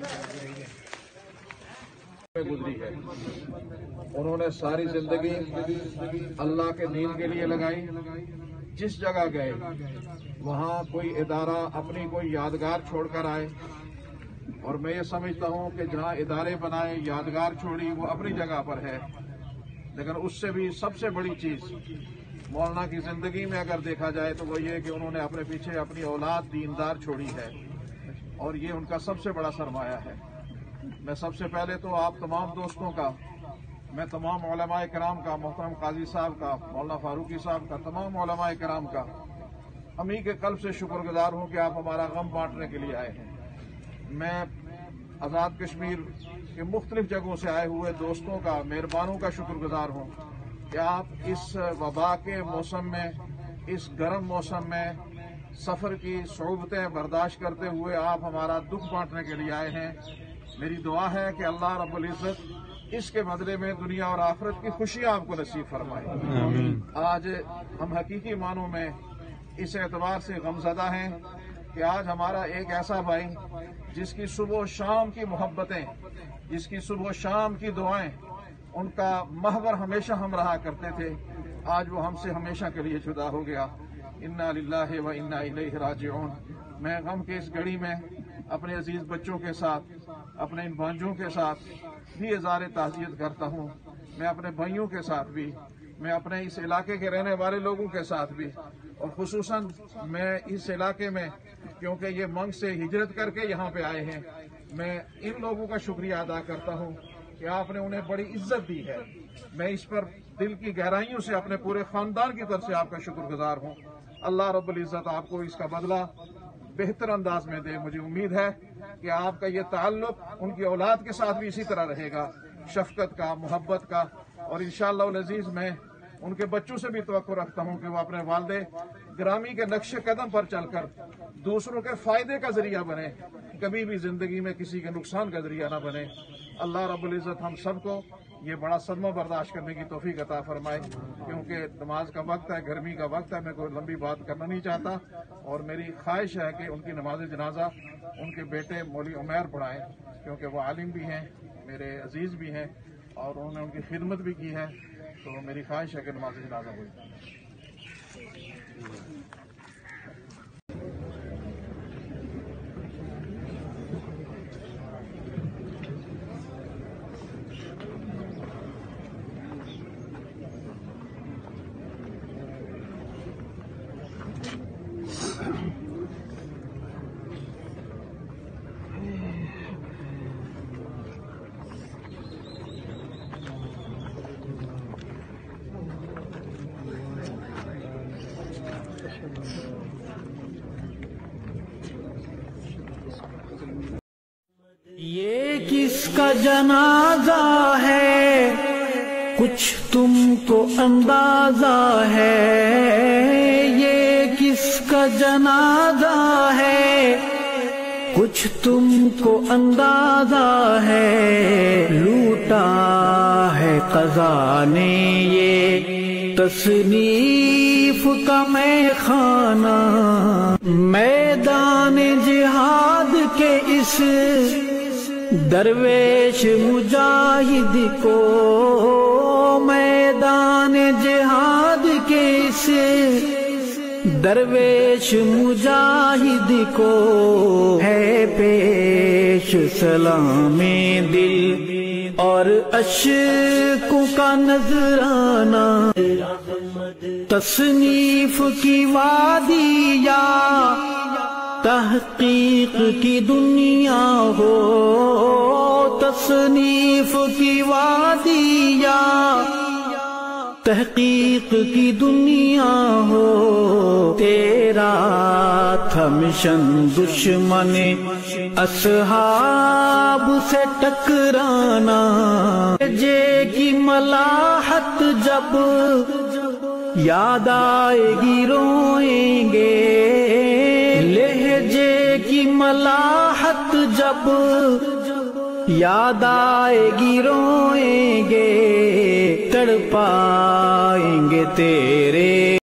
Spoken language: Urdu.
گزری ہے، انہوں نے ساری زندگی اللہ کے دین کے لیے لگائی. جس جگہ گئے وہاں کوئی ادارہ اپنی کوئی یادگار چھوڑ کر آئے، اور میں یہ سمجھتا ہوں کہ جہاں ادارے بنائے، یادگار چھوڑی، وہ اپنی جگہ پر ہے، لیکن اس سے بھی سب سے بڑی چیز مولانا کی زندگی میں اگر دیکھا جائے تو وہ یہ کہ انہوں نے اپنے پیچھے اپنی اولاد دیندار چھوڑی ہے، اور یہ ان کا سب سے بڑا سرمایہ ہے. میں سب سے پہلے تو آپ تمام دوستوں کا، میں تمام علماء کرام کا، محترم قاضی صاحب کا، مولانا فاروقی صاحب کا، تمام علماء کرام کا ہمیں کے قلب سے شکر گزار ہوں کہ آپ ہمارا غم بانٹنے کے لیے آئے ہیں. میں آزاد کشمیر کے مختلف جگہوں سے آئے ہوئے دوستوں کا، مہربانوں کا شکر گزار ہوں کہ آپ اس وبا کے موسم میں، اس گرم موسم میں سفر کی صعوبتیں برداشت کرتے ہوئے آپ ہمارا دکھ بانٹنے کے لیے آئے ہیں. میری دعا ہے کہ اللہ رب العزت اس کے بدلے میں دنیا اور آخرت کی خوشیاں آپ کو نصیب فرمائے. آج ہم حقیقی معنوں میں اس اعتبار سے غمزدہ ہیں کہ آج ہمارا ایک ایسا بھائی جس کی صبح و شام کی محبتیں، جس کی صبح و شام کی دعائیں، ان کا محور ہمیشہ ہم رہا کرتے تھے، آج وہ ہم سے ہمیشہ کے لیے جدا ہو گیا. انا للہ و انا الیہ راجعون. میں غم کے اس گھڑی میں اپنے عزیز بچوں کے ساتھ، اپنے ان بھانجوں کے ساتھ بھی اظہار تعزیت کرتا ہوں. میں اپنے بھائیوں کے ساتھ بھی، میں اپنے اس علاقے کے رہنے والے لوگوں کے ساتھ بھی، اور خصوصاً میں اس علاقے میں کیونکہ یہ منگ سے ہجرت کر کے یہاں پہ آئے ہیں، میں ان لوگوں کا شکریہ ادا کرتا ہوں کہ آپ نے انہیں بڑی عزت دی ہے. میں اس پر دل کی گہرائیوں سے اپنے پورے خاندان کی طرف سے آپ کا شکر گزار ہوں. اللہ رب العزت آپ کو اس کا بدلہ بہتر انداز میں دے. مجھے امید ہے کہ آپ کا یہ تعلق ان کی اولاد کے ساتھ بھی اسی طرح رہے گا، شفقت کا، محبت کا، اور انشاءاللہ العزیز میں ان کے بچوں سے بھی توقع رکھتا ہوں کہ وہ اپنے والد گرامی کے نقش قدم پر چل کر دوسروں کے فائدے کا ذریعہ بنے، کبھی بھی زندگی میں کسی کے نقصان کا ذریعہ نہ بنے. اللہ رب العزت ہم سب کو یہ بڑا صدمہ برداشت کرنے کی توفیق عطا فرمائے، کیونکہ نماز کا وقت ہے، گرمی کا وقت ہے، میں کوئی لمبی بات کرنا نہیں چاہتا، اور میری خواہش ہے کہ ان کی نماز جنازہ ان کے بیٹے مولوی عمیر پڑھائیں، کیونکہ وہ عالم بھی ہیں، میرے عزیز بھی ہیں، اور انہوں نے ان کی خدمت بھی کی ہے، تو میری خواہش ہے کہ نماز جنازہ ہوئی. یہ کس کا جنازہ ہے کچھ تم کو اندازہ ہے، یہ کس کا جنازہ ہے کچھ تم کو اندازہ ہے. لوٹا ہے قضا نے یہ تصنیف کا میں خانہ، میدان جہاد کے اس درویش مجاہد کو، میدان جہاد کے اس درویش مجاہد کو ہے پیش سلام دل اور اشکوں کا نذرانہ. تصنیف کی وادی یا تحقیق کی دنیا ہو، تصنیف کی وادی یا تحقیق کی دنیا ہو، تیرا تھا مشن دشمن اصحاب سے ٹکرانا. لہجے کی ملاحت جب یاد آئے گی روئیں گے، لہجے کی ملاحت جب یاد آئے گی روئیں گے، تڑپائیں گے تیرے